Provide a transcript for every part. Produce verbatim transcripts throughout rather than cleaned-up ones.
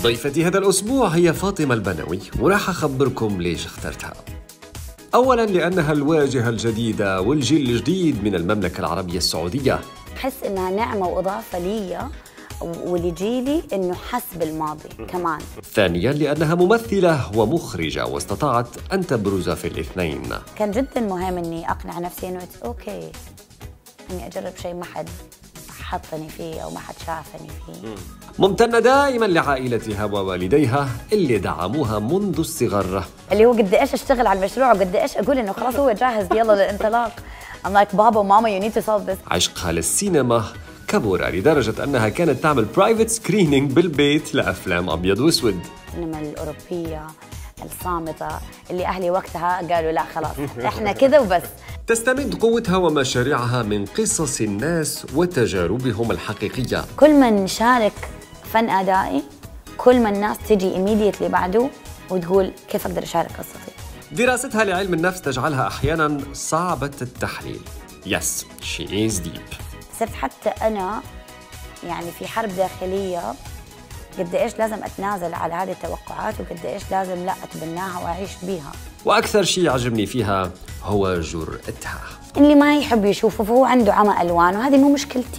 ضيفتي هذا الأسبوع هي فاطمة البنوي، وراح أخبركم ليش اخترتها. أولاً لأنها الواجهة الجديدة والجيل الجديد من المملكة العربية السعودية. أحس إنها نعمة وإضافة لي ولجيلي إنه حس بالماضي كمان. ثانياً لأنها ممثلة ومخرجة واستطاعت أن تبرز في الاثنين. كان جداً مهم إني أقنع نفسي إنه أوكي إني أجرب شيء ما حد حطني فيه أو ما حد شافني فيه. ممتنة دائماً لعائلتها ووالديها اللي دعموها منذ الصغر، اللي هو قد إيش أشتغل على المشروع وقد إيش أقول إنه خلاص هو جاهز يلا للانطلاق. I'm like بابا وماما you need to solve this. عشقها للسينما كبر لدرجة أنها كانت تعمل برايفت سكرينينج بالبيت لأفلام أبيض وأسود. السينما الأوروبية الصامتة اللي أهلي وقتها قالوا لا خلاص إحنا كذا وبس. تستمد قوتها ومشاريعها من قصص الناس وتجاربهم الحقيقية. كل ما نشارك فن أدائي كل ما الناس تجي immediately بعده وتقول كيف أقدر أشارك قصتي. دراستها لعلم النفس تجعلها أحياناً صعبة التحليل. Yes, she is deep. صرت حتى أنا يعني في حرب داخلية قد إيش لازم أتنازل على هذه التوقعات وقد إيش لازم لا أتبناها وأعيش بيها. وأكثر شيء يعجبني فيها هو جرأتها. اللي ما يحب يشوفه فهو عنده عمى ألوان وهذه مو مشكلتي.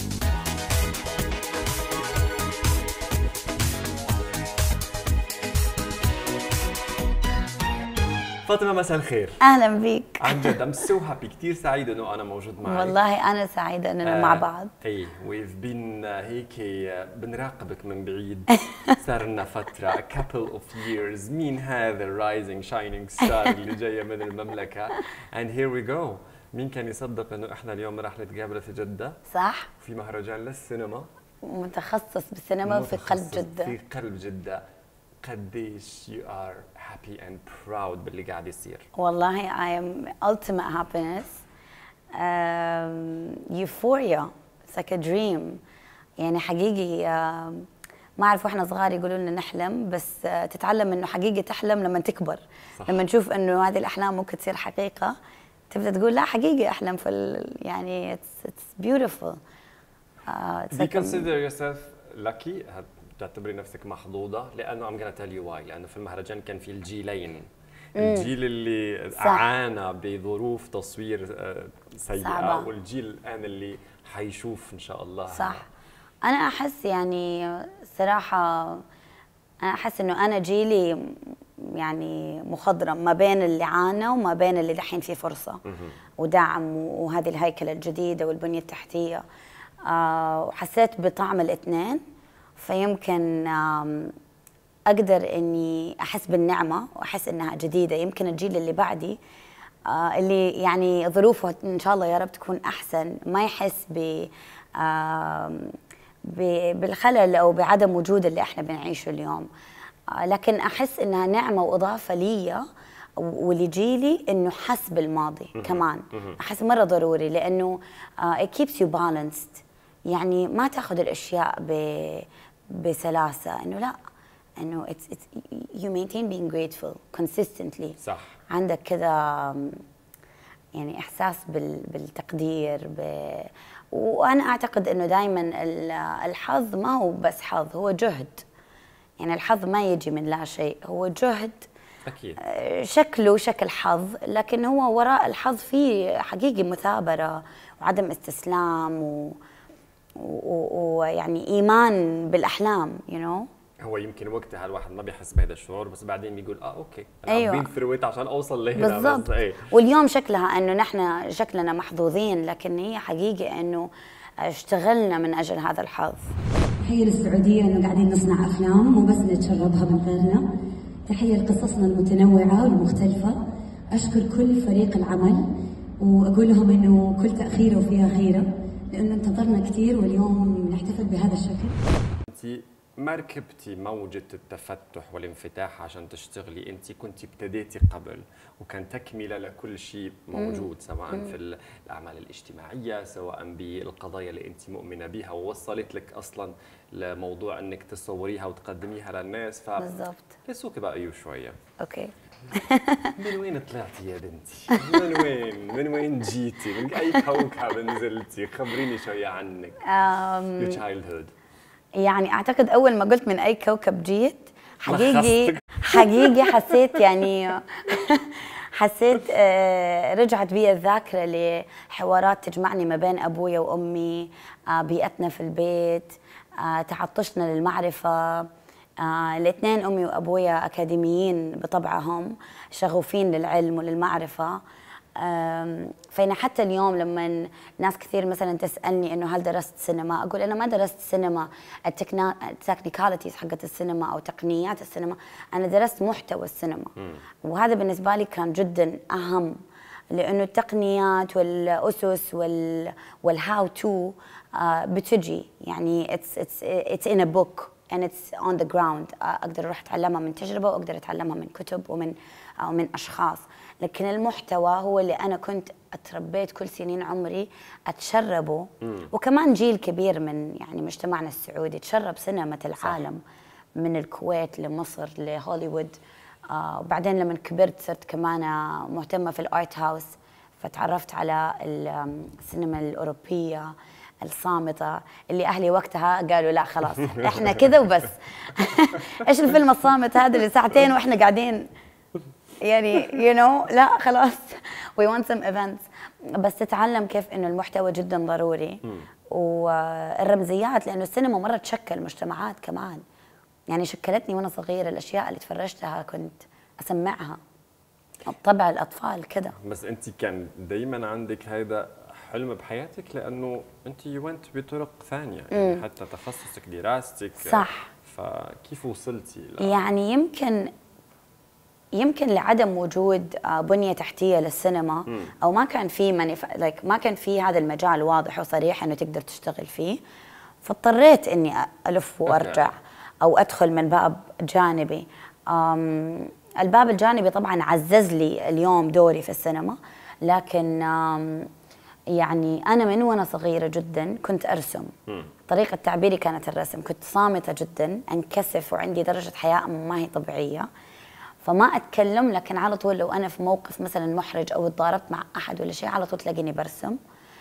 فاطمة مساء الخير. أهلا بيك. عن جد I'm so happy، كثير سعيد إنه أنا موجود معك. والله أنا سعيدة إننا آه مع بعض. إيه we've been هيك بنراقبك من بعيد صار لنا فترة a couple of years. مين هذا الرايزنج شاينينج ستار اللي جاية من المملكة and here we go. مين كان يصدق إنه إحنا اليوم رح نتقابل في جدة؟ صح. في مهرجان للسينما. متخصص بالسينما في قلب جدة. في قلب جدة. قديش you are happy and proud باللي قاعد يصير؟ والله I am ultimate happiness. um, euphoria. It's like a dream. يعني حقيقي uh, ما أعرف وإحنا صغار يقولوا لنا نحلم بس uh, تتعلم إنه حقيقي تحلم لما تكبر. صح. لما نشوف إنه هذه الأحلام ممكن تصير حقيقة تبدأ تقول لا حقيقي أحلم في ال... يعني it's, it's beautiful. Uh, it's Do you like consider a... yourself lucky؟ تعتبري نفسك محظوظة؟ لأنه I'm gonna tell you why. لأنه في المهرجان كان في الجيلين. الجيل اللي صح. عانى بظروف تصوير سيئة صعبة. والجيل الآن اللي حيشوف إن شاء الله. صح. أنا أحس يعني صراحة أنا أحس إنه أنا جيلي يعني مخضرم ما بين اللي عانى وما بين اللي دحين في فرصة ودعم وهذه الهيكلة الجديدة والبنية التحتية. آه وحسيت بطعم الاثنين. فيمكن أقدر إني أحس بالنعمة وأحس إنها جديدة. يمكن الجيل اللي بعدي اللي يعني ظروفه إن شاء الله يا رب تكون أحسن ما يحس ب بالخلل أو بعدم وجود اللي إحنا بنعيشه اليوم. لكن أحس إنها نعمة وإضافة لي ولجيلي إنه حس بالماضي كمان. أحس مرة ضروري لأنه it keeps you balanced. يعني ما تاخذ الاشياء ب بسلاسه انه لا انه it's, it's you maintain being grateful consistently. صح. عندك كذا يعني احساس بال بالتقدير ب... وانا اعتقد انه دائما الحظ ما هو بس حظ هو جهد. يعني الحظ ما يجي من لا شيء هو جهد. اكيد. شكله شكل حظ لكن هو وراء الحظ فيه حقيقي مثابره وعدم استسلام و ويعني ايمان بالاحلام you know. هو يمكن وقتها الواحد ما بيحس بهذا الشعور بس بعدين بيقول اه اوكي انا أيوة. عم ثروت عشان اوصل لهنا. بالضبط. ايه. واليوم شكلها انه نحن شكلنا محظوظين لكن هي حقيقه انه اشتغلنا من اجل هذا الحظ. تحيه للسعوديه انه قاعدين نصنع افلام مو بس نتشربها من غيرنا. تحيه لقصصنا المتنوعه والمختلفه. اشكر كل فريق العمل واقول لهم انه كل تاخيره وفيها خيره لأنه انتظرنا كثير واليوم نحتفل بهذا الشكل. أنت ما ركبتي موجة التفتح والانفتاح عشان تشتغلي، أنت كنت ابتديتي قبل وكان تكملة لكل شيء موجود سواء مم. في الأعمال الاجتماعية سواء بالقضايا اللي أنت مؤمنة بها ووصلت لك أصلا لموضوع أنك تصوريها وتقدميها للناس. ف بالضبط. لسوكي بقى أيوه شوية. أوكي. من وين طلعتي يا بنتي؟ من وين؟ من وين جيتي؟ من أي كوكب نزلتي؟ خبريني شوية عنك. Um, Your childhood. يعني اعتقد اول ما قلت من اي كوكب جيت حقيقي حقيقي حسيت يعني حسيت آه، رجعت بي الذاكره لحوارات تجمعني ما بين ابويا وامي، آه، بيئتنا في البيت، آه، تعطشنا للمعرفه. آه، الاثنين امي وابويا اكاديميين بطبعهم، شغوفين للعلم وللمعرفه. فأنا حتى اليوم لما ناس كثير مثلا تسألني إنه هل درست سينما، أقول أنا ما درست سينما التكنيكاليتيز حقت السينما أو تقنيات السينما، أنا درست محتوى السينما. وهذا بالنسبة لي كان جدا أهم، لأنه التقنيات والأسس وال والهاو تو بتجي يعني it's it's it's in a book and it's on the ground. أقدر أروح أتعلمها من تجربة وأقدر أتعلمها من كتب ومن أو من أشخاص، لكن المحتوى هو اللي أنا كنت اتربيت كل سنين عمري أتشربه. مم. وكمان جيل كبير من يعني مجتمعنا السعودي تشرب سينما العالم، صح. من الكويت لمصر لهوليوود. آه وبعدين لما كبرت صرت كمان مهتمة في الآرت هاوس، فتعرفت على السينما الأوروبية الصامتة اللي أهلي وقتها قالوا لا خلاص إحنا كذا وبس. إيش الفيلم الصامت هذا اللي ساعتين وإحنا قاعدين يعني you know لا خلاص we want some events. بس تتعلم كيف إنه المحتوى جدا ضروري والرمزيات، لأنه السينما مرة تشكل مجتمعات كمان. يعني شكلتني وأنا صغيرة، الأشياء اللي تفرجتها كنت أسمعها بطبع الأطفال كده. بس أنت كان دايما عندك هذا حلم بحياتك، لأنه أنت وانت بطرق ثانية يعني مم. حتى تخصصك دراستك، صح. فكيف وصلتي ل... يعني يمكن يمكن لعدم وجود بنية تحتية للسينما، او ما كان في منف... like ما كان في هذا المجال واضح وصريح انه تقدر تشتغل فيه، فاضطريت اني الف وارجع او ادخل من باب جانبي. أم... الباب الجانبي طبعا عزز لي اليوم دوري في السينما، لكن أم... يعني انا من وانا صغيره جدا كنت ارسم. طريقه تعبيري كانت الرسم، كنت صامته جدا، انكسف وعندي درجه حياء ما هي طبيعيه، فما اتكلم، لكن على طول لو انا في موقف مثلا محرج او تضاربت مع احد ولا شيء على طول تلاقيني برسم.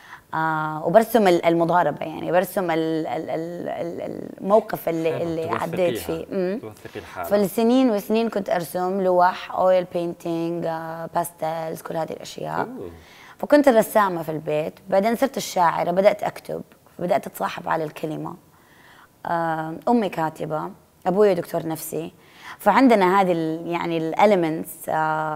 آه وبرسم المضاربه، يعني برسم الموقف اللي اللي عديت فيه. توثقي الحاله. فالسنين وسنين كنت ارسم لوح، اويل بينتينج، آه باستلز، كل هذه الاشياء. أوه. فكنت الرسامه في البيت، بعدين صرت الشاعره، بدات اكتب، بدات اتصاحب على الكلمه. آه امي كاتبه، ابوي دكتور نفسي، فعندنا هذه يعني الاليمنتس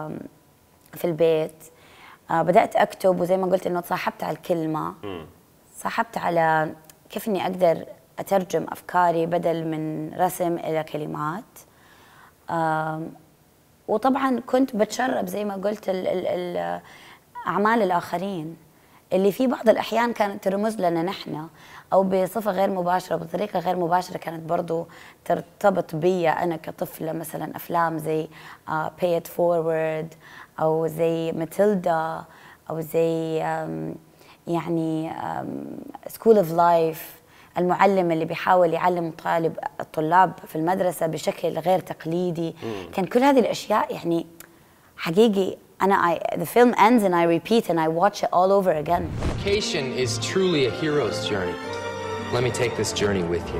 في البيت. بدات اكتب، وزي ما قلت انه تصاحبت على الكلمه، صاحبت على كيف اني اقدر اترجم افكاري بدل من رسم الى كلمات. وطبعا كنت بتشرب زي ما قلت ال ال ال اعمال الاخرين اللي في بعض الاحيان كانت ترمز لنا نحن، او بصفه غير مباشره، بطريقه غير مباشره كانت برضو ترتبط بي انا كطفله. مثلا افلام زي باي ات فورورد، او زي ماتيلدا، او زي يعني سكول اوف لايف، المعلم اللي بيحاول يعلم طالب الطلاب في المدرسه بشكل غير تقليدي. مم. كان كل هذه الاشياء يعني حقيقي أنا I, the film ends and I repeat and I watch it all over again. Vacation is truly a hero's journey. Let me take this journey with you.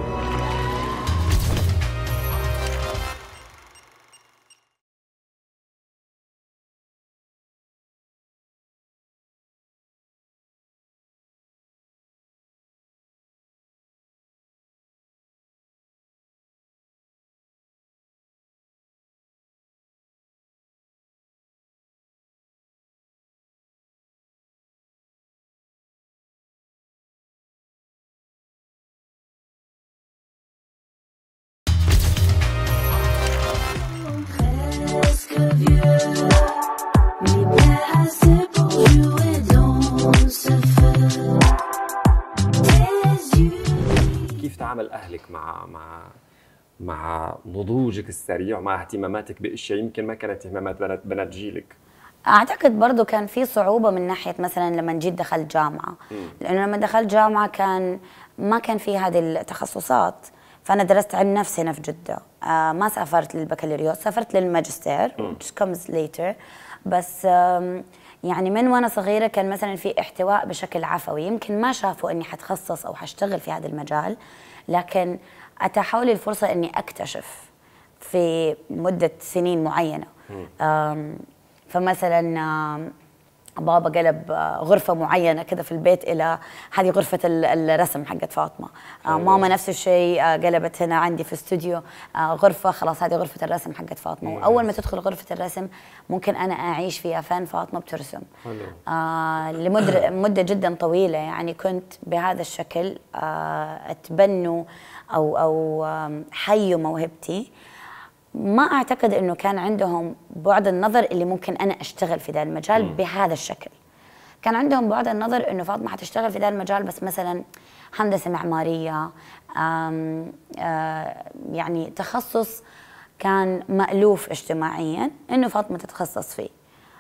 كيف تعامل أهلك مع مع مع نضوجك السريع ومع اهتماماتك بأشياء يمكن ما كانت اهتمامات بنات بنات جيلك؟ أعتقد برضو كان في صعوبة من ناحية مثلا لما جيت دخلت جامعة، لأنه لما دخلت جامعة كان ما كان في هذه التخصصات، فأنا درست علم نفس هنا في جدة. آه ما سافرت للبكالوريوس، سافرت للماجستير which comes later. بس يعني من وانا صغيره كان مثلا في احتواء بشكل عفوي، يمكن ما شافوا اني حتخصص او حاشتغل في هذا المجال، لكن اتاحوا لي الفرصه اني اكتشف في مده سنين معينه. آم، فمثلا آم، بابا قلب آه، غرفة معينة كذا في البيت إلى هذه غرفة ال- الرسم حقت فاطمة. آه، ماما نفس الشيء، آه، قلبت هنا عندي في استوديو آه، غرفة، خلاص هذه غرفة الرسم حقت فاطمة. وأول ما تدخل غرفة الرسم ممكن أنا أعيش فيها فين فاطمة بترسم. آه لمدة مدة جدا طويلة، يعني كنت بهذا الشكل آه أتبنوا أو أو آم، حيوا موهبتي. ما اعتقد انه كان عندهم بعد النظر اللي ممكن انا اشتغل في ذا المجال م. بهذا الشكل. كان عندهم بعد النظر انه فاطمه حتشتغل في ذا المجال بس مثلا هندسه معماريه، آم آه يعني تخصص كان مألوف اجتماعيا انه فاطمه تتخصص فيه.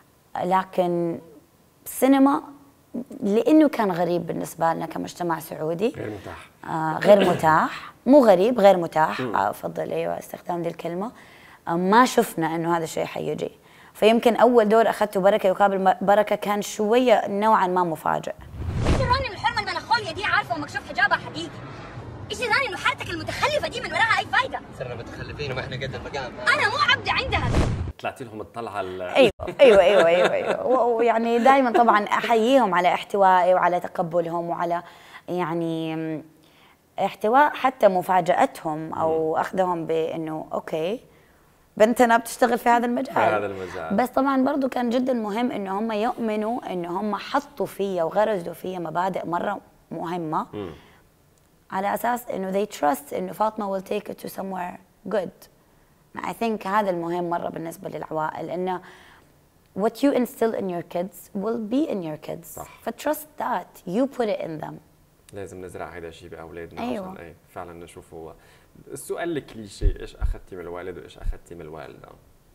لكن السينما لانه كان غريب بالنسبه لنا كمجتمع سعودي، غير متاح. آه غير متاح، مو غريب، غير متاح. افضل ايوه استخدام دي الكلمه. آه ما شفنا انه هذا الشيء حيجي. فيمكن اول دور اخذته بركه يقابل بركه كان شويه نوعا ما مفاجئ. ايش راني الحرمه المناخوليا دي عارفه ومكشوف حجابها حقيقي؟ ايش راني انه حالتك المتخلفه دي من وراها اي فايده؟ صرنا متخلفين وما احنا قد المقام. انا مو عبد عندها. طلعتي لهم الطلعه ال- ايوه ايوه ايوه ايوه, أيوة. ويعني دائما طبعا احييهم على احتوائي وعلى تقبلهم وعلى يعني احتواء حتى مفاجاتهم او اخذهم بانه اوكي بنتنا بتشتغل في هذا المجال. في هذا المجال. بس طبعا برضو كان جدا مهم انه هم يؤمنوا انه هم حطوا فيا وغرزوا فيا مبادئ مره مهمه م. على اساس انه they trust انه فاطمه will take it to somewhere good. I think هذا المهم مرة بالنسبة للعوائل، إنه what you instill in your kids will be in your kids. صح. ف trust that you put it in them. لازم نزرع هذا الشيء باولادنا. أيوة. عشان ايه فعلا نشوف. هو السؤال الكليشيه، ايش اخذتي من الوالد وايش اخذتي من الوالده؟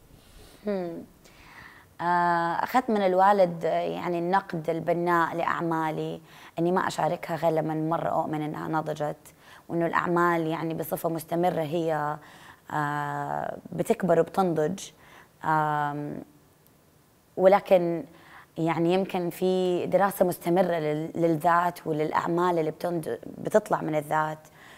آه، أخذت من الوالد آه، يعني النقد البناء لأعمالي، إني ما أشاركها غير لما مرة أؤمن إنها نضجت، وإنه الأعمال يعني بصفة مستمرة هي آه، بتكبر وبتنضج. آم، ولكن يعني يمكن في دراسة مستمرة لل- للذات وللأعمال اللي بتنض- بتطلع من الذات.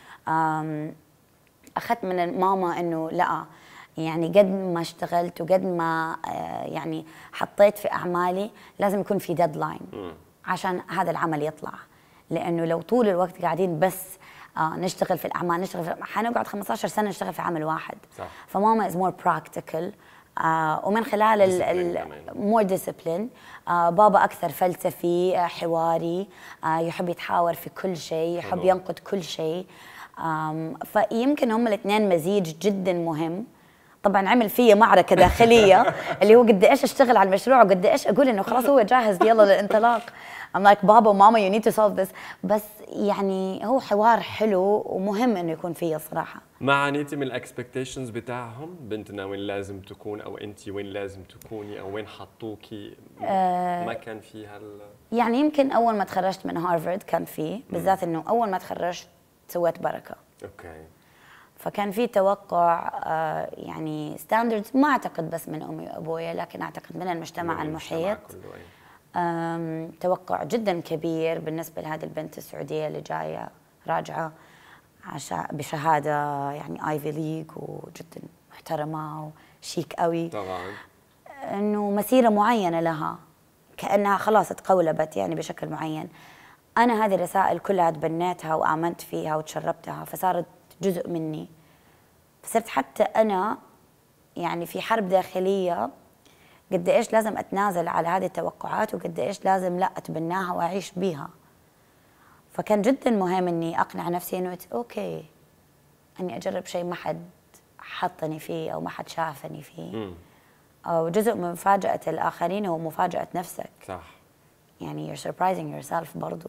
آم، أخذت من ماما إنه لا، يعني قد ما اشتغلت وقد ما آه، يعني حطيت في أعمالي لازم يكون في ديدلاين عشان هذا العمل يطلع. لأنه لو طول الوقت قاعدين بس آه نشتغل في الأعمال نشتغل في حنقعد خمسة عشر سنة نشتغل في عمل واحد. صح. فماما is more practical. آه ومن خلال ال ال more discipline. آه بابا أكثر فلسفي، آه حواري، آه يحب يتحاور في كل شيء، يحب حلو. ينقد كل شيء. آم، فيمكن هم الاثنين مزيج جدا مهم. طبعا عمل فيا معركة داخلية اللي هو قد ايش اشتغل على المشروع وقد ايش اقول انه خلاص هو جاهز يلا للانطلاق. I'm like بابا وماما you need to solve this. بس يعني هو حوار حلو ومهم انه يكون فيه الصراحة. ما عانيتي من الاكسبكتيشنز بتاعهم؟ بنتنا وين لازم تكون، او انت وين لازم تكوني، او وين حطوكي؟ آه ما كان فيها ال... يعني يمكن اول ما تخرجت من هارفارد كان فيه، بالذات انه اول ما تخرجت سويت بركة. اوكي. فكان في توقع آه يعني ستاندردز، ما اعتقد بس من امي وابويا لكن اعتقد من المجتمع من المحيط. كله، أي. أم، توقع جدا كبير بالنسبة لهذه البنت السعودية اللي جاية راجعة عشا بشهادة يعني ايفي ليج وجدا محترمة وشيك قوي. طبعا. انه مسيرة معينة لها كأنها خلاص تقولبت يعني بشكل معين. انا هذه الرسائل كلها تبنيتها وآمنت فيها وتشربتها فصارت جزء مني. فصرت حتى انا يعني في حرب داخلية قد ايش لازم اتنازل على هذه التوقعات وقد ايش لازم لا اتبناها واعيش بيها. فكان جدا مهم اني اقنع نفسي انه اوكي اني اجرب شيء ما حد حطني فيه او ما حد شافني فيه. مم. او جزء من مفاجأة الاخرين هو مفاجأة نفسك. صح. يعني you're surprising yourself برضو.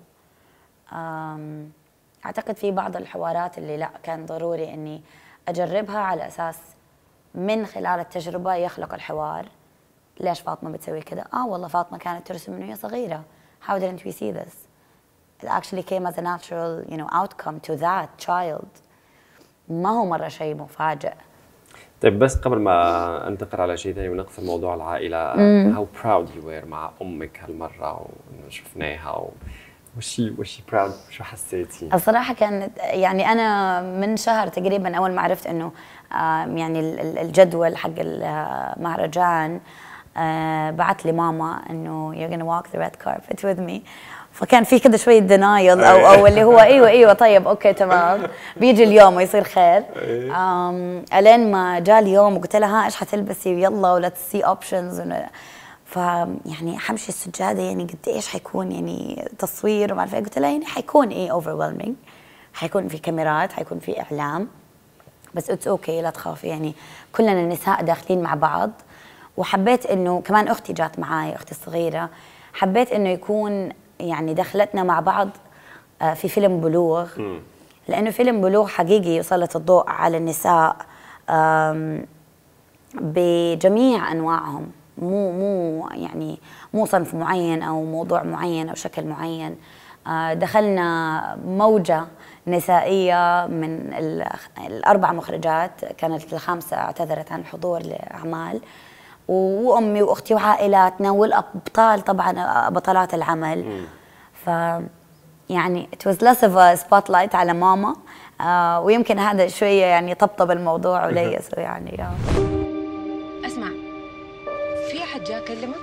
أم، اعتقد في بعض الحوارات اللي لا كان ضروري اني اجربها على اساس من خلال التجربة يخلق الحوار. ليش فاطمة بتسوي كذا؟ آه والله فاطمة كانت ترسم من وهي صغيرة. How didn't we see this? It actually came as a natural, you know, outcome to that child. ما هو مرة شيء مفاجئ. طيب بس قبل ما انتقل على شيء ثاني ونقفل موضوع العائلة، how proud you were مع أمك هالمرة وإنه شفناها و... وشي وشي براود شو حسيتي؟ الصراحة كانت يعني أنا من شهر تقريبا أول ما عرفت إنه آم، يعني ال- ال- الجدول حق المهرجان، آه، بعت لي ماما إنه you're gonna walk the red carpet with me. فكان في كده شوية دينايل أو أو اللي هو أيوه أيوه طيب أوكي تمام بيجي اليوم ويصير خير. آم، ألين ما جاء اليوم وقلت لها ها إيش حتلبسي يلا ولا تسي أوبشنز. ف يعني حمشي السجاده يعني قد ايش حيكون يعني تصوير وما اعرف إيه. قلت لها يعني حيكون ايه overwhelming، حيكون في كاميرات، حيكون في اعلام، بس اتس اوكي لا تخافي يعني كلنا النساء داخلين مع بعض. وحبيت انه كمان اختي جات معاي، اختي الصغيره، حبيت انه يكون يعني دخلتنا مع بعض آه، في فيلم بلوغ، لانه فيلم بلوغ حقيقي يسلط الضوء على النساء آم، بجميع انواعهم، مو مو يعني مو صنف معين او موضوع معين او شكل معين. آه، دخلنا موجه نسائيه من ال- الاربع مخرجات، كانت الخامسه اعتذرت عن الحضور لاعمال، وامي واختي وعائلاتنا والابطال طبعا بطلات العمل. ف يعني it was less of a spotlight على ماما، آه، ويمكن هذا شويه يعني طبطب الموضوع وليسه يعني. آه. اسمع، في احد جاء كلمك؟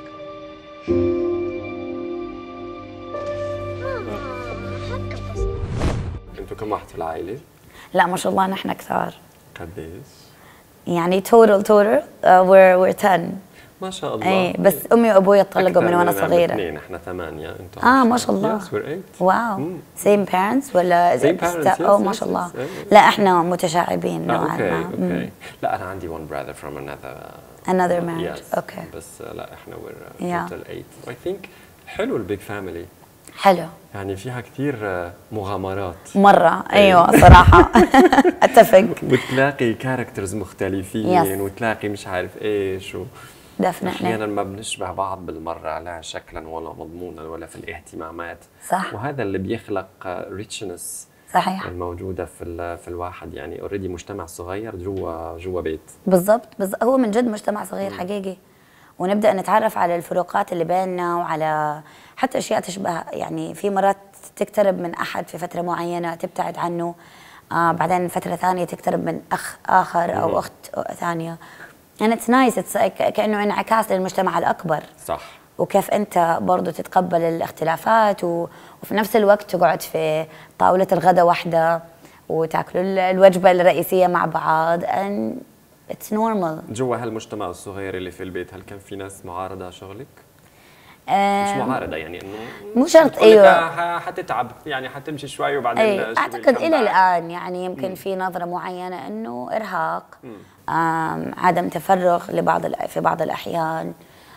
حق التصوير. انتوا كم واحد في العائله؟ لا ما شاء الله نحن كثار، قديش؟ يعني توتال توتال we're we're ten. ما شاء الله. اي بس امي وابوي طلقوا من وانا صغيره. اثنين، احنا ثمانيه، انتوا اه ما شاء الله. Yes, we're eight. واو سيم بيرنتس ولا Same parents, او yes, ما yes, شاء الله. yes, yeah. لا احنا متشعبين آه، نوعا اوكي ما. اوكي. لا انا عندي one brother from another Another marriage. yes. اوكي بس لا احنا we're Yeah. total eight. I think حلو البيج فاميلي، حلو يعني فيها كثير مغامرات مره. ايوه صراحه اتفق. وتلاقي كاركترز مختلفين Yes. وتلاقي مش عارف ايش و... Definitely. احيانا ما بنشبه بعض بالمره، لا شكلا ولا مضمونا ولا في الاهتمامات. صح. وهذا اللي بيخلق ريتشنس صحيح الموجوده في ال- في الواحد، يعني اوريدي مجتمع صغير جوا جوا بيت. بالضبط. بز... هو من جد مجتمع صغير حقيقي، ونبدا نتعرف على الفروقات اللي بيننا وعلى حتى اشياء تشبه، يعني في مرات تقترب من احد في فتره معينه تبتعد عنه، آه بعدين فتره ثانيه تقترب من اخ اخر او اخت ثانيه. and it's nice it's like كانه انعكاس للمجتمع الاكبر. صح. وكيف انت برضو تتقبل الاختلافات و... وفي نفس الوقت تقعد في طاوله الغداء واحده وتاكلوا ال- الوجبه الرئيسيه مع بعض and it's normal. جوا هالمجتمع الصغير اللي في البيت، هل كان في ناس معارضه شغلك؟ مش آه معارضه يعني انه مو شرط. بتقول لك ايوه ح- حتتعب يعني حتمشي شوي وبعدين اي شوي اعتقد come الى back. الان يعني يمكن في نظره معينه انه ارهاق، آم، عدم تفرغ لبعض الأ- في بعض الاحيان،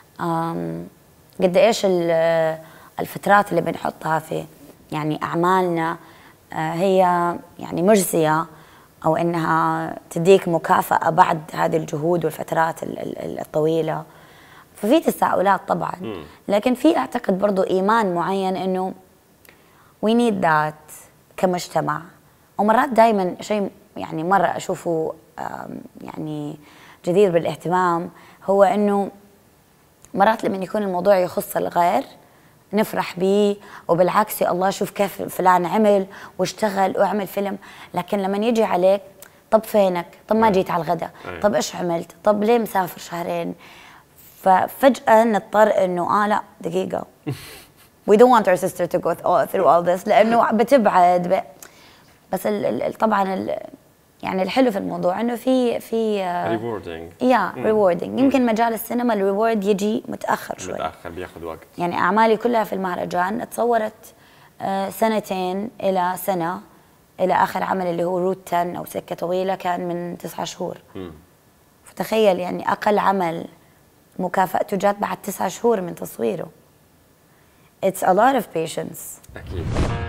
آم، قد ايش ال- الفترات اللي بنحطها في يعني اعمالنا آه، هي يعني مجزيه، او انها تديك مكافاه بعد هذه الجهود والفترات ال- ال- الطويله. ففي تساؤلات طبعا، لكن في اعتقد برضو ايمان معين انه we need that كمجتمع. ومرات دائما شيء يعني مره اشوفه آم، يعني جدير بالاهتمام، هو انه مرات لما يكون الموضوع يخص الغير نفرح به، وبالعكس يا الله شوف كيف فلان عمل واشتغل وعمل فيلم، لكن لما يجي عليك طب فينك؟ طب ما جيت على الغداء؟ طب ايش عملت؟ طب ليه مسافر شهرين؟ ففجأة نضطر انه اه لا دقيقة we don't want our sister to go through all this، لانه بتبعد ب... بس ال ال طبعا ال يعني الحلو في الموضوع انه في في ريوردينج. يا ريوردينج. يمكن مجال السينما الريورد يجي متاخر شوي، متاخر بياخذ وقت. يعني اعمالي كلها في المهرجان تصورت آه، سنتين الى سنه، الى اخر عمل اللي هو روت عشرة او سكه طويله كان من تسعة شهور. فتخيل يعني اقل عمل مكافأته جات بعد تسعة شهور من تصويره. It's a lot of patience. اكيد.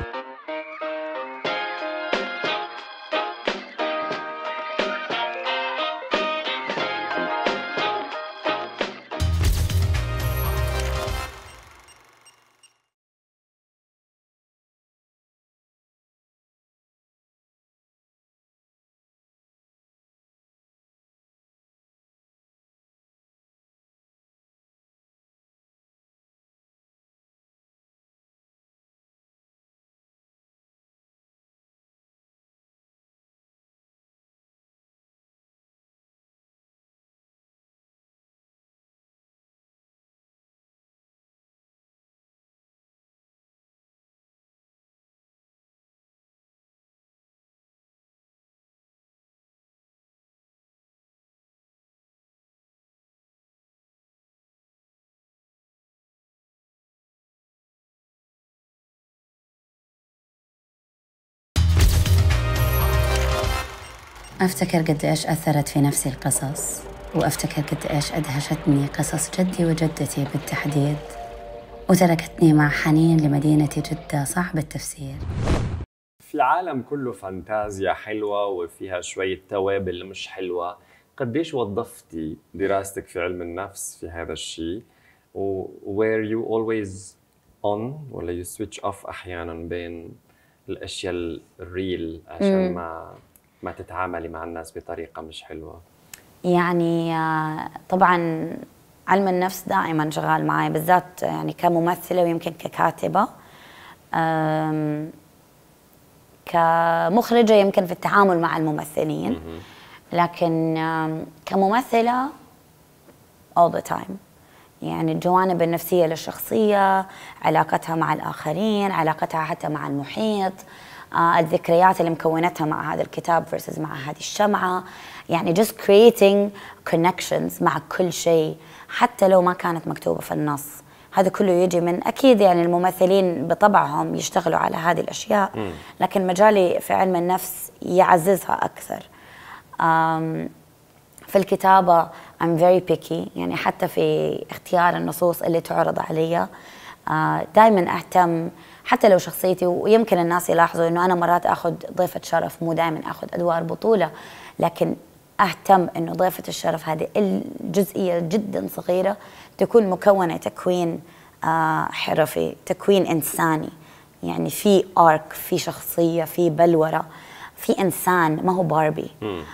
أفتكر قد إيش أثرت في نفسي القصص، وأفتكر قد إيش أدهشتني قصص جدي وجدتي بالتحديد، وتركتني مع حنين لمدينة جدة صعب التفسير. في عالم كله فانتازيا حلوة وفيها شوية توابل مش حلوة، قديش وظفتي دراستك في علم النفس في هذا الشيء؟ و were you always on ولا you switch off أحيانا بين الأشياء الريل عشان ما ما تتعاملي مع الناس بطريقة مش حلوة؟ يعني طبعا علم النفس دائما شغال معي، بالذات يعني كممثلة ويمكن ككاتبة. كمخرجة يمكن في التعامل مع الممثلين، لكن كممثلة all the time. يعني الجوانب النفسية للشخصية، علاقتها مع الآخرين، علاقتها حتى مع المحيط، آه، الذكريات اللي مكونتها مع هذا الكتاب versus مع هذه الشمعة. يعني just creating connections مع كل شيء حتى لو ما كانت مكتوبة في النص. هذا كله يجي من أكيد يعني الممثلين بطبعهم يشتغلوا على هذه الأشياء، لكن مجالي في علم النفس يعززها أكثر. في الكتابة I'm very picky، يعني حتى في اختيار النصوص اللي تعرض علي دائما أهتم، حتى لو شخصيتي، ويمكن الناس يلاحظوا إنه أنا مرات أخذ ضيفة شرف، مو دائما أخذ أدوار بطولة، لكن أهتم إنه ضيفة الشرف هذه الجزئية جدا صغيرة تكون مكونة تكوين حرفي، تكوين إنساني، يعني في آرك، في شخصية، في بلورة، في إنسان، ما هو باربي.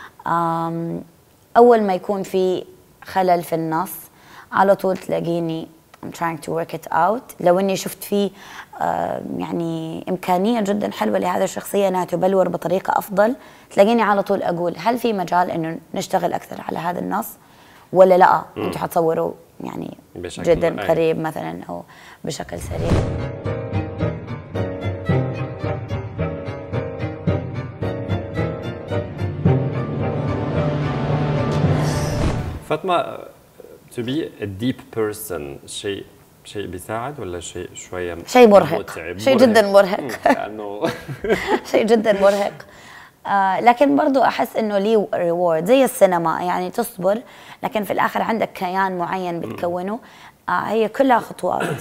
أول ما يكون في خلل في النص على طول تلاقيني I'm trying to work it out. لو إني شفت فيه آه يعني إمكانية جدا حلوة لهذه الشخصية إنها تبلور بطريقة أفضل، تلاقيني على طول أقول هل في مجال إنه نشتغل أكثر على هذا النص ولا لا؟ أنتوا حتصوروا يعني جدا قريب مثلا أو بشكل سريع. فاطمة، to be a deep person شيء شيء بيساعد ولا شيء شوية شيء مرهق؟ شيء جدا مرهق. لأنه شيء جدا مرهق. آه لكن برضو أحس إنه ليه ريورد زي السينما، يعني تصبر لكن في الآخر عندك كيان معين بتكونه. آه هي كلها خطوات،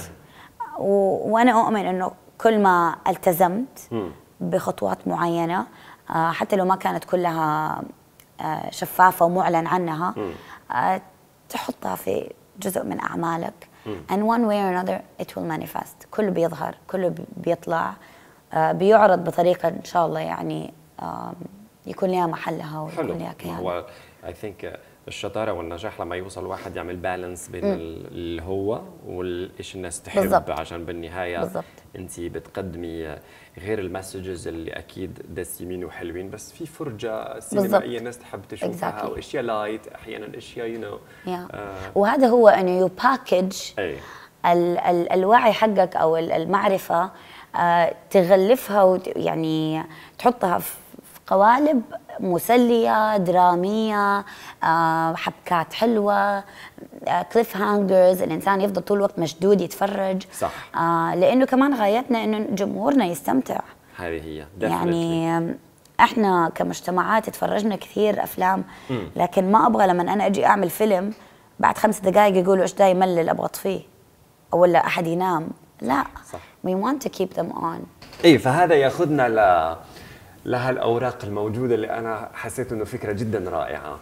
وأنا أؤمن إنه كل ما التزمت بخطوات معينة آه حتى لو ما كانت كلها آه شفافة ومعلن عنها، آه تحطها في جزء من أعمالك and one way or another it will manifest. كله بيظهر، كله بيطلع، آه بيعرض بطريقة إن شاء الله يعني آه يكون لها محلها ويكون لها كيان. هو I think الشطارة والنجاح لما يوصل واحد يعمل بالانس بين اللي هو والإيش الناس تحب بالزبط. عشان بالنهاية بالزبط. انت بتقدمي غير المسجز اللي اكيد دسمين وحلوين، بس في فرجة سينمائية الناس تحب تشوفها، exactly. واشياء لايت احيانا اشياء يو نو yeah. آه. وهذا هو انه يو باكج ال ال الوعي حقك او المعرفة، آه تغلفها ويعني تحطها في قوالب مسلية درامية، آه حبكات حلوة، آه كليف هانجرز، الإنسان يفضل طول الوقت مشدود يتفرج. صح. آه لأنه كمان غايتنا إنه جمهورنا يستمتع. هذه هي definitely. يعني إحنا كمجتمعات تفرجنا كثير أفلام، لكن ما أبغى لما أنا أجي أعمل فيلم بعد خمس دقائق يقولوا إيش ده يملل أبغى أطفيه، أو ولا أحد ينام. لا. صح. we want to keep them on. إيه، فهذا ياخذنا ل لها الأوراق الموجودة اللي أنا حسيت إنه فكرة جدا رائعة.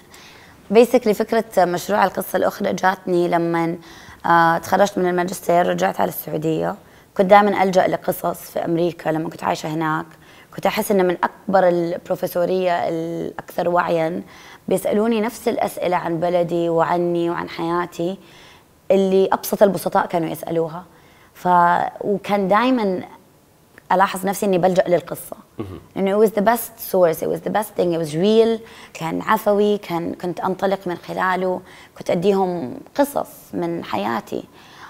بيسكلي فكرة مشروع القصة الأخرى جاتني لما آه تخرجت من الماجستير، رجعت على السعودية. كنت دائما ألجأ لقصص في أمريكا لما كنت عايشة هناك، كنت أحس إن من أكبر البروفيسورية الأكثر وعيا بيسألوني نفس الأسئلة عن بلدي وعني وعن حياتي اللي أبسط البسطاء كانوا يسألوها. ف وكان دائما ألاحظ نفسي إني بلجأ للقصة، لأنه it was the best source, it was the best thing, it was real، كان عفوي، كان كنت أنطلق من خلاله، كنت أديهم قصص من حياتي.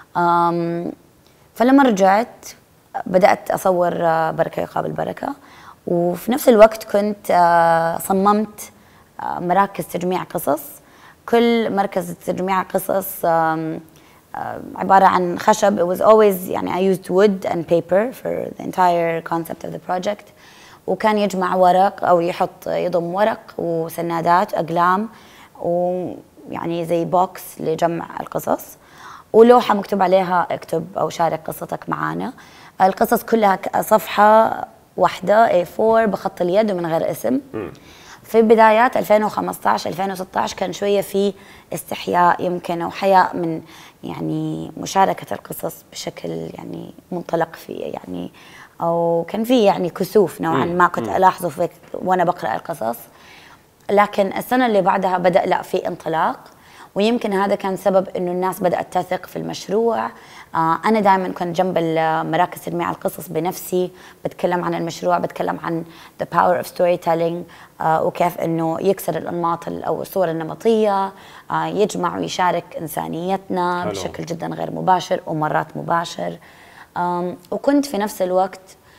فلما رجعت بدأت أصور بركة يقابل بركة، وفي نفس الوقت كنت صممت مراكز تجميع قصص. كل مركز تجميع قصص عبارة عن خشب. It was always يعني I used wood and paper for the entire concept of the project. وكان يجمع ورق او يحط يضم ورق وسنادات اقلام ويعني زي بوكس لجمع القصص، ولوحه مكتوب عليها اكتب او شارك قصتك معنا. القصص كلها صفحه واحده إيه فور بخط اليد ومن غير اسم. م. في بدايات ألفين وخمسطعش ألفين وستطعش كان شويه في استحياء يمكن او حياء من يعني مشاركه القصص بشكل يعني منطلق فيه، يعني او كان في يعني كسوف نوعا ما كنت الاحظه في وانا بقرا القصص. لكن السنه اللي بعدها بدا لا في انطلاق، ويمكن هذا كان سبب انه الناس بدات تثق في المشروع. آه انا دائما كنت جنب مراكز تجميع القصص بنفسي، بتكلم عن المشروع، بتكلم عن the power of storytelling، آه وكيف انه يكسر الانماط او الصور النمطيه، آه يجمع ويشارك انسانيتنا حلو. بشكل جدا غير مباشر ومرات مباشر. وكنت في نفس الوقت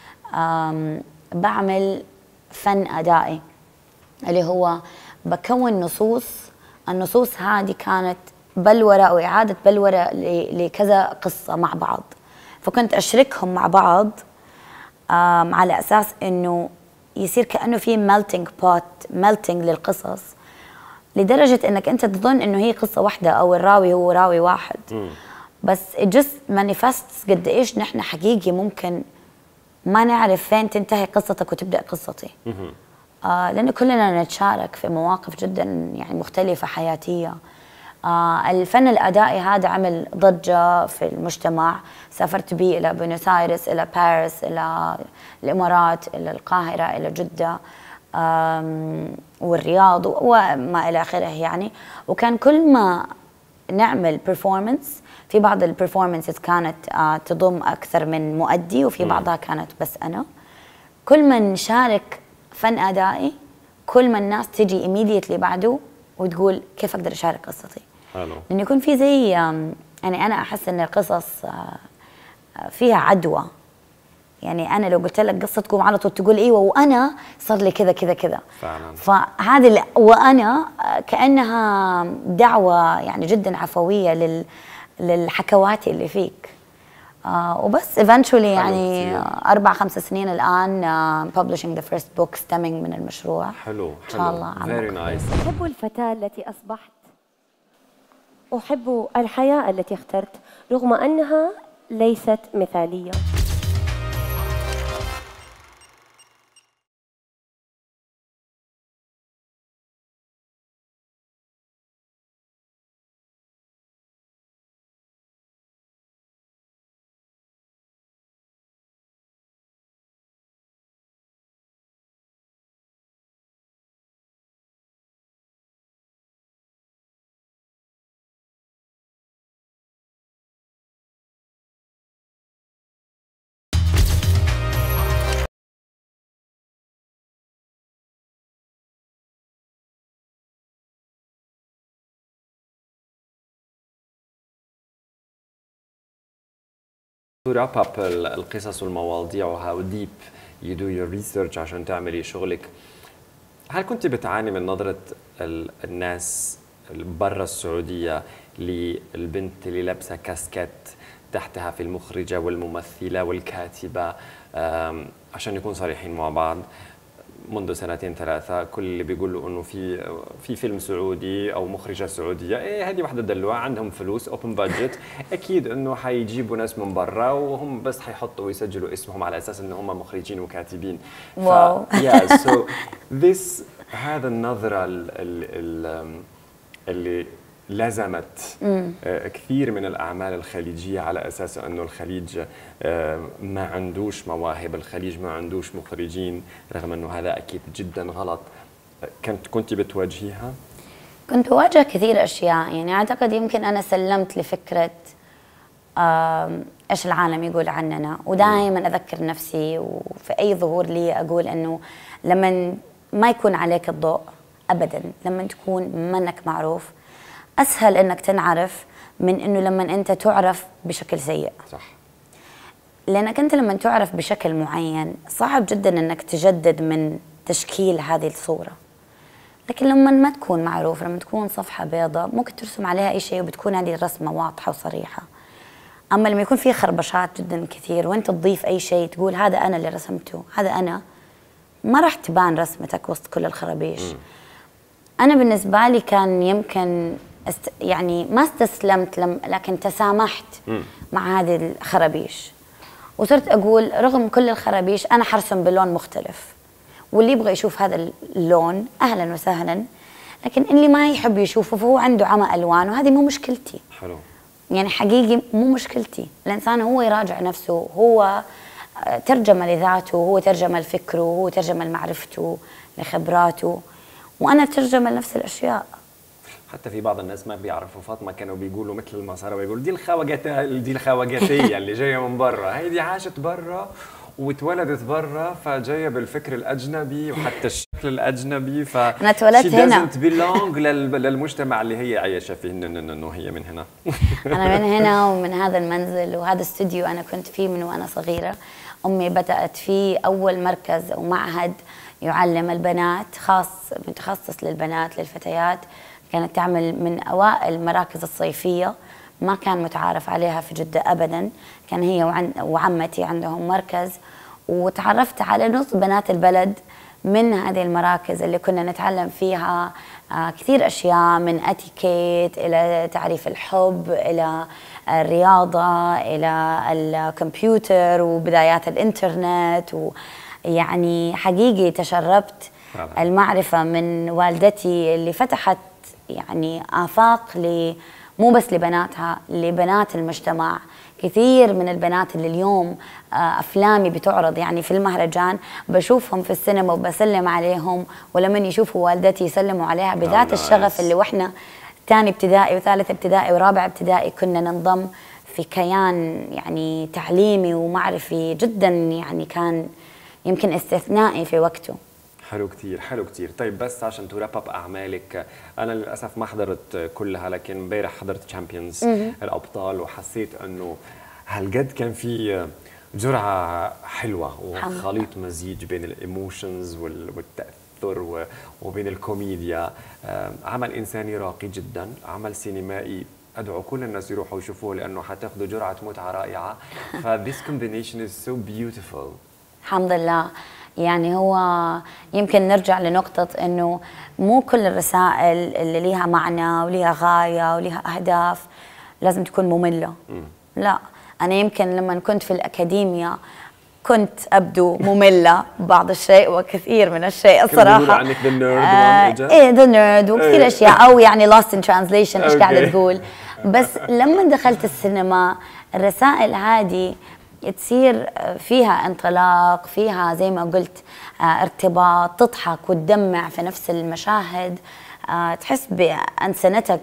بعمل فن أدائي اللي هو بكون نصوص. النصوص هذه كانت بلورة أو إعادة بلورة لكذا قصة مع بعض، فكنت أشركهم مع بعض على أساس أنه يصير كأنه في melting pot melting للقصص، لدرجة أنك أنت تظن أنه هي قصة واحدة أو الراوي هو راوي واحد. م. بس it just manifests قد ايش نحن حقيقي ممكن ما نعرف فين تنتهي قصتك وتبدا قصتي. آه لان كلنا نتشارك في مواقف جدا يعني مختلفه حياتيه. آه الفن الادائي هذا عمل ضجه في المجتمع، سافرت به الى بونوس ايرس، الى باريس، الى الامارات، الى القاهره، الى جده والرياض وما الى اخره يعني. وكان كل ما نعمل performance، في بعض البرفورمانسز كانت آه تضم اكثر من مؤدي وفي بعضها كانت بس انا. كل ما نشارك فن ادائي كل ما الناس تجي immediately بعده وتقول كيف اقدر اشارك قصتي. حلو. لانه يكون في زي يعني انا احس ان القصص آه فيها عدوى، يعني انا لو قلت لك قصه تقوم على طول تقول ايوه وانا صار لي كذا كذا كذا فعلا. فهذه وانا كانها دعوه يعني جدا عفويه لل للحكواتي اللي فيك. آه وبس eventually يعني أربع خمس سنين الآن آه publishing the first book stemming من المشروع. حلو إن شاء الله. very nice. أحب الفتاة التي أصبحت، أحب الحياة التي اخترت رغم أنها ليست مثالية. wrap up القصص والمواضيع وهاو ديب you do your research عشان تعملي شغلك. هل كنت بتعاني من نظرة الناس برا السعودية للبنت اللي لابسة كاسكت تحتها في المخرجة والممثلة والكاتبة؟ عشان نكون صريحين مع بعض، منذ سنتين ثلاثة كل اللي بيقولوا انه في في فيلم سعودي او مخرجة سعودية، ايه هذه وحدة دلوعة عندهم فلوس اوبن بادجت، اكيد انه حيجيبوا ناس من برا وهم بس حيحطوا ويسجلوا اسمهم على اساس انه هم مخرجين وكاتبين. واو. yeah so this هذا النظرة اللي لزمت كثير من الأعمال الخليجية على أساس أنه الخليج ما عندوش مواهب، الخليج ما عندوش مخرجين، رغم أنه هذا أكيد جدا غلط. كنت كنت بتواجهيها؟ كنت بواجه كثير أشياء، يعني أعتقد يمكن أنا سلمت لفكرة إيش العالم يقول عننا، ودائما أذكر نفسي وفي أي ظهور لي أقول أنه لما ما يكون عليك الضوء أبدا، لما تكون منك معروف أسهل إنك تنعرف من إنه لما أنت تعرف بشكل سيء. صح. لأنك أنت لما تعرف بشكل معين صعب جدا إنك تجدد من تشكيل هذه الصورة. لكن لما ما تكون معروف، لما تكون صفحة بيضاء ممكن ترسم عليها أي شيء وبتكون هذه الرسمة واضحة وصريحة. أما لما يكون في خربشات جدا كثير وأنت تضيف أي شيء تقول هذا أنا اللي رسمته، هذا أنا، ما راح تبان رسمتك وسط كل الخرابيش. م. أنا بالنسبة لي كان يمكن است يعني ما استسلمت لم لكن تسامحت م. مع هذه الخرابيش، وصرت أقول رغم كل الخرابيش أنا حرسم بلون مختلف، واللي يبغى يشوف هذا اللون أهلا وسهلا، لكن اللي ما يحب يشوفه فهو عنده عمى ألوان وهذه مو مشكلتي. حلو. يعني حقيقي مو مشكلتي، الإنسان هو يراجع نفسه، هو ترجمة لذاته، هو ترجمة لفكره، هو ترجمة لمعرفته لخبراته، وأنا ترجمة لنفس الأشياء. حتى في بعض الناس ما بيعرفوا فاطمه كانوا بيقولوا مثل المسار بيقولوا دي الخواجاتيه دي الخواجاتيه اللي جايه من برا، هي دي عاشت برا واتولدت برا فجايه بالفكر الاجنبي وحتى الشكل الاجنبي، ف انا اتولدت هنا بيلونج للمجتمع اللي هي عايشه فيه، انه هي من هنا. انا من هنا ومن هذا المنزل وهذا الاستوديو انا كنت فيه من وانا صغيره. امي بدات فيه اول مركز او معهد يعلم البنات خاص متخصص للبنات للفتيات، كانت تعمل من اوائل المراكز الصيفيه، ما كان متعارف عليها في جدة أبداً، كان هي وعمتي عندهم مركز، وتعرفت على نص بنات البلد من هذه المراكز اللي كنا نتعلم فيها كثير أشياء، من أتيكيت إلى تعريف الحب إلى الرياضة إلى الكمبيوتر وبدايات الإنترنت. ويعني حقيقي تشربت المعرفة من والدتي اللي فتحت يعني آفاق ل مو بس لبناتها، لبنات المجتمع. كثير من البنات اللي اليوم أفلامي بتعرض يعني في المهرجان بشوفهم في السينما وبسلم عليهم، ولمن يشوفوا والدتي يسلموا عليها بذات oh, الشغف nice. اللي وإحنا ثاني ابتدائي وثالث ابتدائي ورابع ابتدائي كنا ننضم في كيان يعني تعليمي ومعرفي جدا يعني كان يمكن استثنائي في وقته. حلو كتير حلو كتير. طيب بس عشان تراب اب اعمالك، انا للاسف ما حضرت كلها، لكن امبارح حضرت تشامبيونز الابطال وحسيت انه هالقد كان في جرعه حلوه وخليط مزيج بين الايموشنز والتاثر وبين الكوميديا. عمل انساني راقي جدا، عمل سينمائي ادعو كل الناس يروحوا يشوفوه لانه حتاخذوا جرعه متعه رائعه. ف this combination is so beautiful. الحمد لله. يعني هو يمكن نرجع لنقطة إنه مو كل الرسائل اللي ليها معنى وليها غاية وليها أهداف لازم تكون مملة. م. لا، أنا يمكن لما كنت في الأكاديمية كنت أبدو مملة بعض الشيء وكثير من الشيء الصراحة. كانوا عنك the nerd آه إيه the nerd وكثير إيه. أشياء أو يعني lost in translation إيش قاعدة تقول. بس لما دخلت السينما الرسائل هذه تصير فيها انطلاق، فيها زي ما قلت ارتباط، تضحك وتدمع في نفس المشاهد، تحس بأنسنتك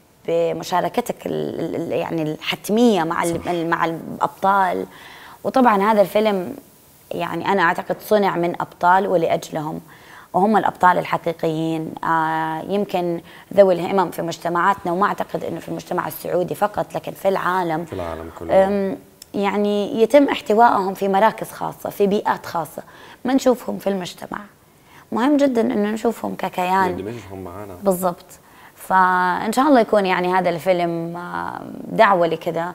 بمشاركتك يعني الحتمية مع مع الأبطال. وطبعا هذا الفيلم يعني أنا أعتقد صنع من أبطال ولأجلهم، وهم الأبطال الحقيقيين. يمكن ذوي الهمم في مجتمعاتنا، وما أعتقد أنه في المجتمع السعودي فقط لكن في العالم في العالم كله يعني يتم احتوائهم في مراكز خاصة في بيئات خاصة، ما نشوفهم في المجتمع. مهم جدا انه نشوفهم ككيان ندمجهم معانا بالضبط. فان شاء الله يكون يعني هذا الفيلم دعوة لكذا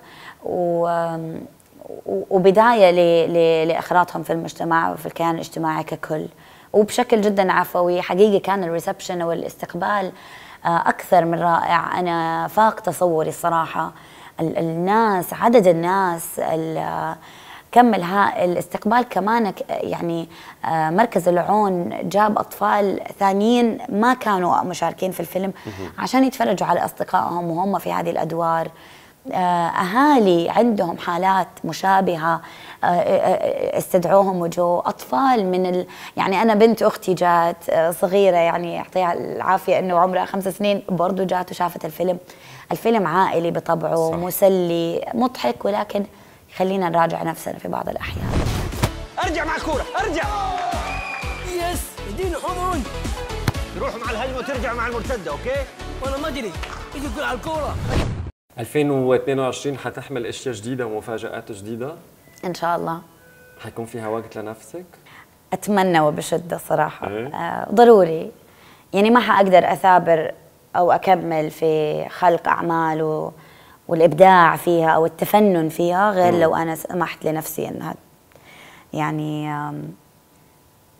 وبداية لإخراطهم في المجتمع وفي الكيان الاجتماعي ككل، وبشكل جدا عفوي. حقيقي كان الريسبشن والاستقبال أكثر من رائع، أنا فاق تصوري الصراحة. الناس، عدد الناس، كم الهائل، الاستقبال كمان يعني مركز العون جاب أطفال ثانيين ما كانوا مشاركين في الفيلم عشان يتفرجوا على أصدقائهم وهم في هذه الأدوار. أهالي عندهم حالات مشابهة استدعوهم وجو، أطفال من ال... يعني أنا بنت أختي جات صغيرة يعني يعطيها العافية إنه عمرها خمس سنين برضو جات وشافت الفيلم. الفيلم عائلي بطبعه، صح. مسلي مضحك، ولكن خلينا نراجع نفسنا في بعض الأحيان. أرجع مع الكورة، أرجع يس اديني حضن. تروح مع الهجمة وترجع مع المرتدة، أوكي؟ وأنا ما أدري إيش تقول على الكورة. ألفين واثنين وعشرين حتحمل اشياء جديده ومفاجآت جديده ان شاء الله. حيكون فيها وقت لنفسك؟ اتمنى وبشده صراحه. إيه؟ آه ضروري، يعني ما حاقدر اثابر او اكمل في خلق اعمال و... والابداع فيها او التفنن فيها غير م. لو انا سمحت لنفسي انها يعني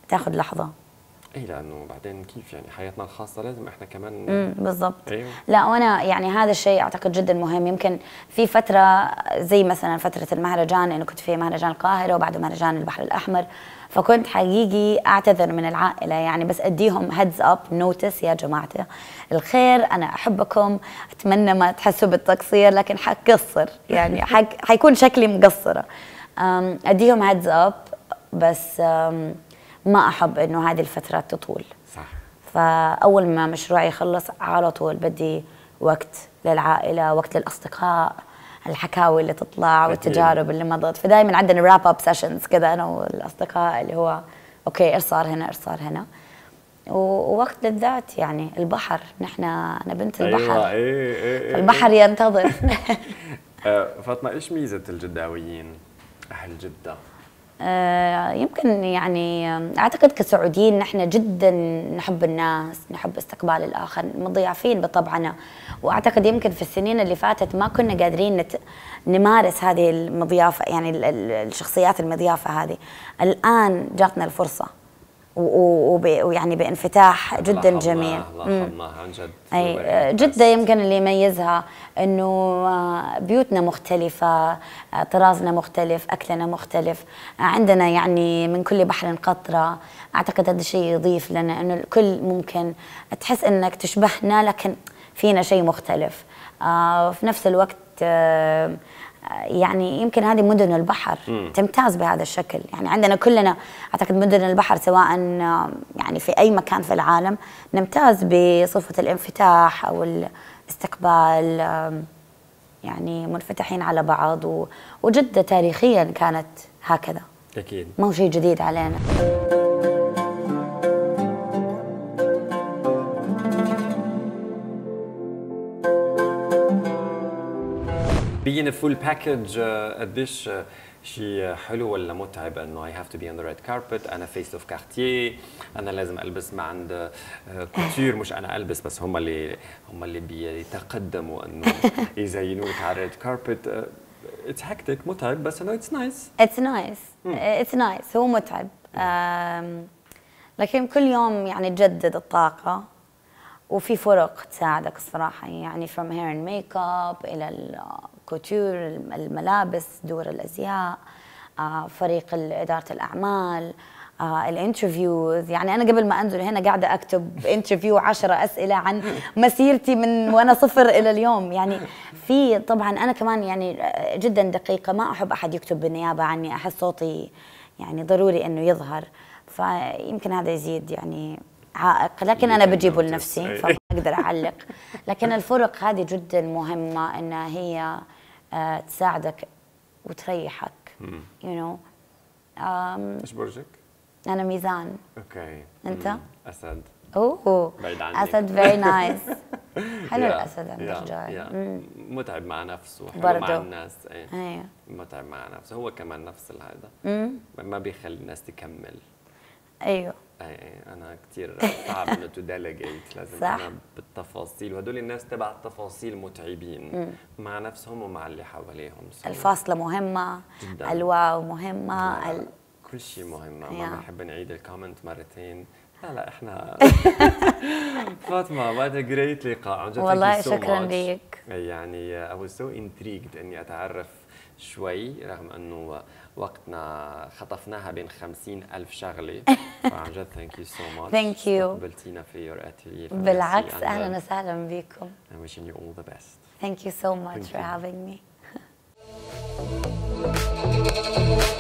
تاخذ لحظه. اي لانه بعدين كيف يعني حياتنا الخاصه لازم احنا كمان. امم بالضبط. أيوه. لا وانا يعني هذا الشيء اعتقد جدا مهم. يمكن في فتره زي مثلا فتره المهرجان، انه كنت في مهرجان القاهره وبعده مهرجان البحر الاحمر، فكنت حقيقي اعتذر من العائله يعني، بس اديهم هيدز اب نوتس، يا جماعه الخير انا احبكم، اتمنى ما تحسوا بالتقصير لكن حقصر يعني حك حيكون شكلي مقصره. اديهم هيدز اب، بس ما احب انه هذه الفترات تطول. صح. فاول ما مشروعي يخلص على طول بدي وقت للعائله، وقت للاصدقاء، الحكاوي اللي تطلع والتجارب اللي مضت. فدائما عندنا راب اب سيشنز كذا انا والاصدقاء، اللي هو اوكي ايش صار هنا ايش صار هنا. ووقت للذات يعني البحر، نحن انا بنت البحر. ايوه ايه ايه البحر ينتظر. فاطمه، ايش ميزه الجداويين اهل جده؟ آه يمكن يعني اعتقد كسعوديين نحن جدا نحب الناس، نحب استقبال الاخر، مضيافين بطبعنا. واعتقد يمكن في السنين اللي فاتت ما كنا قادرين نت... نمارس هذه المضيافه، يعني الشخصيات المضيافه هذه. الان جاتنا الفرصه ويعني بانفتاح جدا جميل. لاحظناها عن جد. اي جدة يمكن اللي يميزها انه بيوتنا مختلفة، طرازنا مختلف، اكلنا مختلف، عندنا يعني من كل بحر قطرة. اعتقد هذا الشيء يضيف لنا انه الكل ممكن تحس انك تشبهنا لكن فينا شيء مختلف. آه في نفس الوقت آه يعني يمكن هذه مدن البحر م. تمتاز بهذا الشكل. يعني عندنا كلنا اعتقد مدن البحر سواء يعني في اي مكان في العالم نمتاز بصفة الانفتاح او الاستقبال، يعني منفتحين على بعض. وجدة تاريخيا كانت هكذا. اكيد ما هو شيء جديد علينا. being a full package قديش شيء حلو ولا متعب انه I have to be on the red carpet، انا فيس اوف كارتيه، انا لازم البس ما عند كوتير، مش انا البس بس هم اللي هم اللي بيتقدموا انه يزينوك على الريد كاربت. اتس هكتك متعب بس انه اتس نايس. اتس نايس اتس نايس هو متعب لكن كل يوم يعني تجدد الطاقة، وفي فرق تساعدك الصراحة يعني from hair and makeup إلى الكوتور، الملابس، دور الأزياء، فريق إدارة الأعمال، الانترفيوز. يعني أنا قبل ما أنزل هنا قاعدة أكتب انترفيو عشرة أسئلة عن مسيرتي من وأنا صفر إلى اليوم. يعني في طبعا أنا كمان يعني جدا دقيقة، ما أحب أحد يكتب بالنيابة عني، أحس صوتي يعني ضروري إنه يظهر، فيمكن هذا يزيد يعني عائق، لكن أنا بجيبه لنفسي فما أقدر أعلق. لكن الفرق هذه جدا مهمة، إنها هي تساعدك وتريحك. you know. إيش برجك؟ أنا ميزان. أوكي. أنت؟ أسد. أوه. بعيد عنك. أسد very nice. حلو الأسد عند الرجال. متعب مع نفسه، حلو مع الناس. أيوه. متعب مع نفسه، هو كمان نفس هذا. ما بيخلي الناس تكمل. أيوه. اي انا كثير صعب انه تو ديليجيت، لازم صح. انا بالتفاصيل، وهدول الناس تبع التفاصيل متعبين مم. مع نفسهم ومع اللي حواليهم. الفاصله مهمه جدا. الواو مهمه ال... كل شيء مهمه. ما بنحب نعيد الكومنت مرتين. لا لا احنا فاطمه بعد جريت لقاء عن جد. والله شكرا لك. يعني I was so intrigued اني اتعرف شوي، رغم انه وقتنا خطفناها بين خمسين ألف شغلة. فعن جد ثانك يو سو ماتش. ثانك يو. قبلتينا في يور اتيليه. بالعكس أهلا وسهلا بكم. I'm wishing you all the best. Thank you so much for having me.